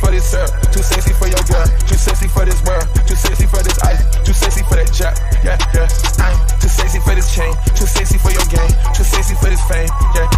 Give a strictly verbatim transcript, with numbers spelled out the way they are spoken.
for this syrup, too sexy for your girl, too sexy for this world, too sexy for this ice, too sexy for that jack, yeah, yeah. I'm too sexy for this chain, too sexy for your game, too sexy for this fame, yeah,